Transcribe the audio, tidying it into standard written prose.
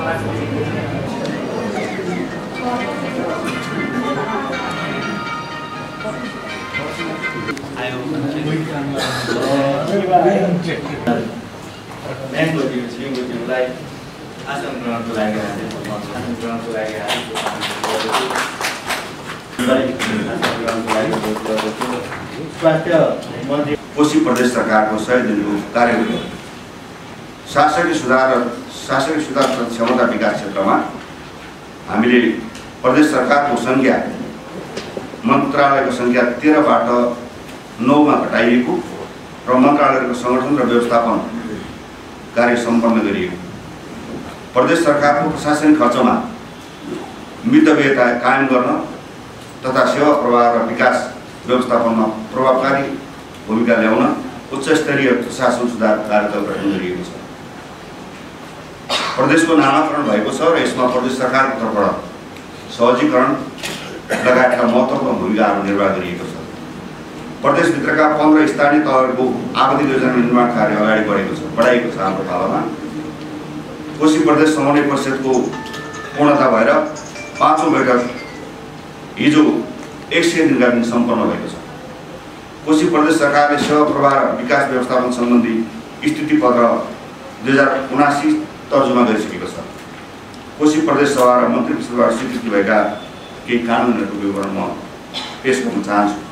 कोशी प्रदेश सरकारको 100 दिनको कार्यक्रम शासकीय सुधार तथा क्षमता विकास क्षेत्रमा हामीले प्रदेश सरकारको संख्या मन्त्रालयको संख्या 13 बाट 9 मा घटाइएको र मन्त्रालयको संगठन र व्यवस्थापन कार्य सम्पन्न गरिएको। प्रदेश सरकारको प्रशासनिक खर्चमा मितव्ययता कायम गर्न तथा सेवा प्रवाह र विकास व्यवस्थापनमा प्रभावकारी भूमिका ल्याउन उच्च स्तरीय प्रशासन सुधार कार्यदल गठन गरिएको छ। प्रदेशको नामाकरण भएको छ र यसमा प्रदेश सरकारको तर्फबाट सहजीकरण लगायतका महत्त्वपूर्ण भूमिकाहरू निर्वाह गरिएको छ। प्रदेशभित्रका 15 स्थानीय तहहरूको आपत्ति योजना निर्माण कार्य अगाडि बढाइएको छ। हाम्रो पालामा कोशी प्रदेश समन्वय परिषदको पूर्णता भएर 5औं बैठक हिजो 100 दिनका दिन सम्पन्न भएको छ। कोशी प्रदेश सरकारले सेवा प्रवाह र विकास व्यवस्थापन सम्बन्धी स्थिति पत्र 2079 तर्जुमा गरिसकेको छ। कोशी प्रदेश सभा र मन्त्री परिषदबाट स्वीकृति भएका केही कानुनहरूको विवरण म पेश गर्न चाहन्छु।